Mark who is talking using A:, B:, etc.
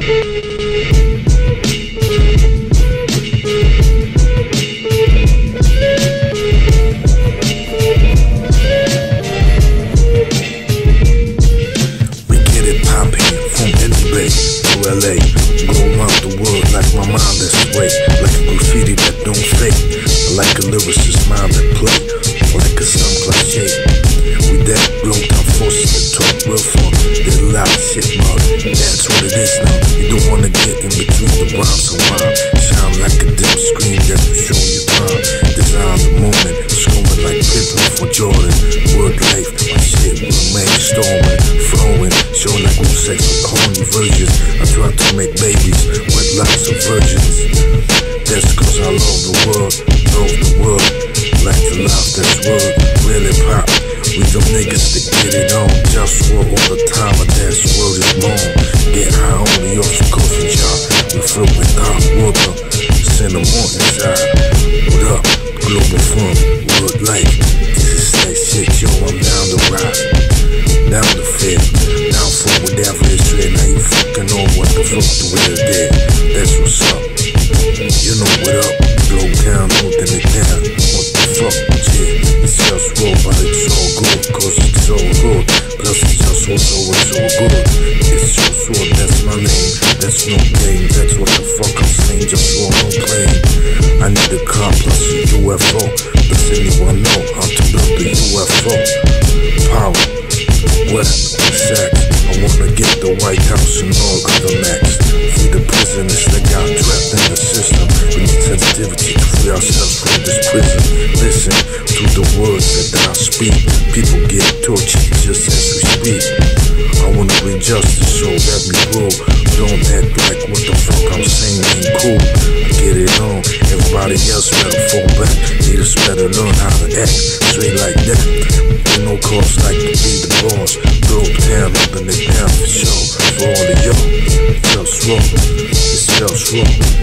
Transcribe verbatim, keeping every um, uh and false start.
A: L A, go around the world like my mind that's way, like a graffiti that don't fade, like a lyricist mind that play, like a some cliche. We that blow down forces that talk real fun, they loud shit mug, that's what it is now. You don't wanna get in between the rhymes and rhyme, shine like a dim screen that will show you crime. Design the moment, screaming like Pippen for Jordan. Word life, my shit remain storming, flowing, showing like real sex with horny virgins. I try to make babies with lots of virgins. That's cause I love the world, love the world, like the life that's world, really pop. We them niggas that get it on, JustWar all the time, but that's word is wrong. Get high only off the coffee jar, we fill with hot water, send them on inside. What up, Globalfirm, word life, this is that shit, yo, I'm down to ride, down to fit, down for whatever it's real. Now you fucking know what the fuck the real did, that's what's up. You know what up, blow down, holding it down, what the fuck, yeah, it's JustWar, but it's all good, cause it's all good, plus it's JustWar, so it's all good, it's JustWar, that's my name, that's no game, that's what the fuck I'm saying, JustWar, no plane. I need a car plus a U F O, does anyone know how to build a U F O? Power, West, sex, I wanna get the White House and all other max. Free the prisoners that got trapped in the system. We need sensitivity to free ourselves from this prison. Listen to the words that I speak. People get tortured just as we speak. I wanna bring justice, so let me rule. Don't act like what the fuck I'm saying ain't cool. I get it on, everybody else better fall back. Haters better learn how to act straight like that. Ain't no cause like to be the boss. Dope town, holding it down for sure. For all of y'all, JustWar, it's JustWar.